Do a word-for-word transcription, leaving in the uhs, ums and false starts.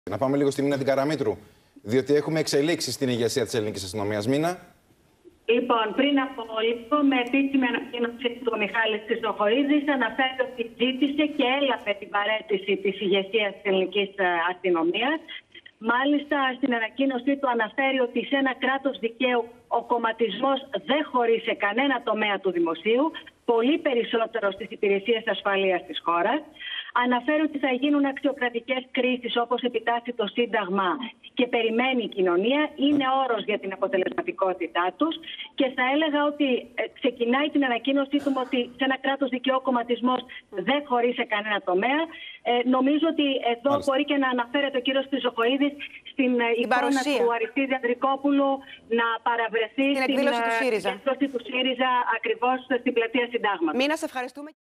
Να πάμε λίγο στη Μίνα την Καραμήτρου, διότι έχουμε εξελίξεις στην ηγεσία της ελληνικής αστυνομίας. Μίνα. Λοιπόν, πριν από λίγο, με επίσημη ανακοίνωση του Μιχάλης Χρυσοχοΐδης, αναφέρει ότι ζήτησε και έλαβε την παραίτηση της ηγεσίας της ελληνικής αστυνομίας. Μάλιστα, στην ανακοίνωσή του αναφέρει ότι σε ένα κράτος δικαίου ο κομματισμός δεν χωρεί σε κανένα τομέα του δημοσίου, πολύ περισσότερο στις υπηρεσίες ασφαλείας της χώρας. Αναφέρει ότι θα γίνουν αξιοκρατικές κρίσεις όπως επιτάσσει το Σύνταγμα και περιμένει η κοινωνία. Είναι όρος για την αποτελεσματικότητά τους. Και θα έλεγα ότι ξεκινάει την ανακοίνωσή του ότι σε ένα κράτος δικαίου ο κομματισμός δεν χωρεί σε κανένα τομέα. Ε, νομίζω ότι εδώ Μάλιστα. μπορεί και να αναφέρεται ο κύριος Χρυσοχοΐδης στην την εικόνα παρουσία. του Αριστίδη Ανδρικόπουλου να παραβρεθεί στην εκδήλωση του ΣΥΡΙΖΑ, του ΣΥΡΙΖΑ ακριβώς στην πλατεία Συντάγματος. Μίνα, σε ευχαριστούμε.